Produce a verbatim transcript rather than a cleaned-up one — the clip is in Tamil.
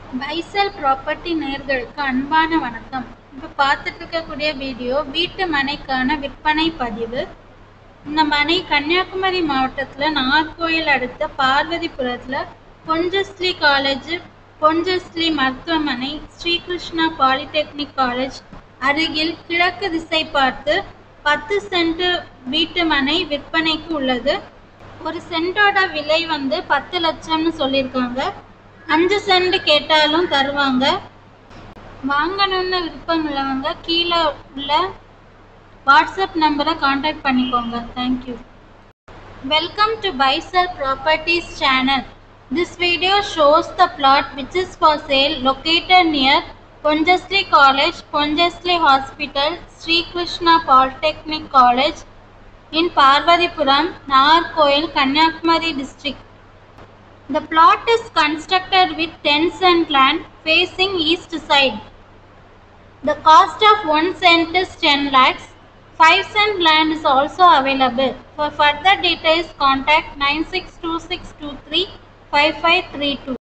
பைசல் ப்ராப்பர்ட்டி நேயர்களுக்கு அன்பான வணக்கம். இப்போ பார்த்துட்டு இருக்கக்கூடிய வீடியோ வீட்டு மனைக்கான விற்பனை பதிவு. இந்த மனை கன்னியாகுமரி மாவட்டத்தில் நாகர்கோயில் அடுத்த பார்வதிபுரத்தில் பொஞ்சஸ்லி காலேஜ், பொஞ்சஸ்லி மருத்துவமனை, ஸ்ரீகிருஷ்ணா பாலிடெக்னிக் காலேஜ் அருகில் கிழக்கு திசை பார்த்து பத்து சென்ட் வீட்டு மனை விற்பனைக்கு உள்ளது. ஒரு சென்டோட விலை வந்து பத்து லட்சம்னு சொல்லியிருக்காங்க. அஞ்சு சென்ட் கேட்டாலும் தருவாங்க. வாங்கணும்னு விருப்பம் உள்ளவங்க கீழே உள்ள வாட்ஸ்அப் நம்பரை காண்டாக்ட் பண்ணிக்கோங்க. Thank you. Welcome to Faisal properties channel. This video shows the plot which is for sale located near Ponjasli College, Ponjasli Hospital, Sri Krishna Polytechnic College in Parvathipuram Nagercoil, Kanyakumari district. The plot is constructed with ten cent land facing east side. The cost of one cent is ten lakhs. five cent land is also available. For further details contact nine six two six two three five five three two.